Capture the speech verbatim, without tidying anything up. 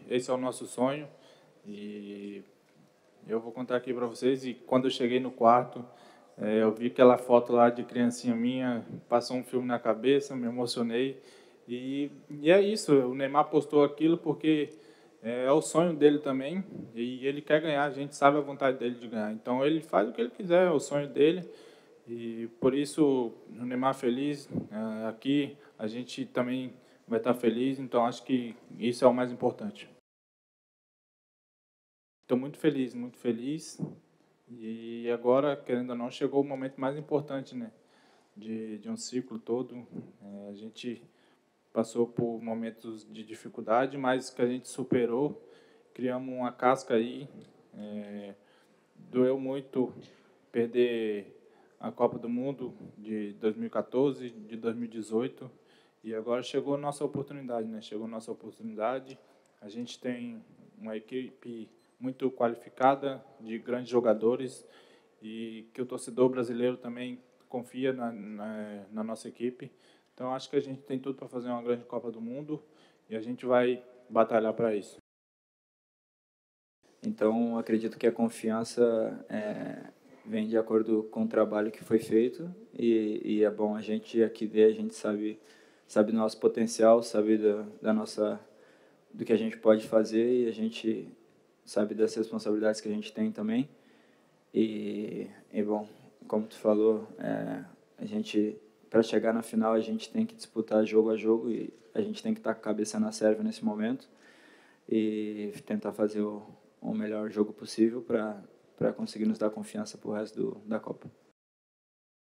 esse é o nosso sonho. E eu vou contar aqui para vocês. E quando eu cheguei no quarto, é, eu vi aquela foto lá de criancinha minha, passou um filme na cabeça, me emocionei. E, e é isso, o Neymar postou aquilo porque é, é o sonho dele também, e ele quer ganhar, a gente sabe a vontade dele de ganhar. Então ele faz o que ele quiser, é o sonho dele. E por isso o Neymar feliz, é, aqui a gente também vai estar feliz, então acho que isso é o mais importante. Estou muito feliz, muito feliz. E agora, querendo ou não, chegou o momento mais importante, né? De, de um ciclo todo. É, a gente passou por momentos de dificuldade, mas que a gente superou. Criamos uma casca aí. É, doeu muito perder a Copa do Mundo de dois mil e quatorze, de dois mil e dezoito. E agora chegou a nossa oportunidade, né? Chegou a nossa oportunidade. A gente tem uma equipe muito qualificada, de grandes jogadores, e que o torcedor brasileiro também confia na, na, na nossa equipe. Então, acho que a gente tem tudo para fazer uma grande Copa do Mundo e a gente vai batalhar para isso. Então, acredito que a confiança é, vem de acordo com o trabalho que foi feito e, e é bom a gente aqui ver, a gente sabe, sabe do nosso potencial, sabe da, da nossa, do que a gente pode fazer e a gente sabe das responsabilidades que a gente tem também. E, e bom, como tu falou, é, a gente, para chegar na final, a gente tem que disputar jogo a jogo e a gente tem que estar com a cabeça na serva nesse momento e tentar fazer o, o melhor jogo possível para para conseguir nos dar confiança para o resto do, da Copa.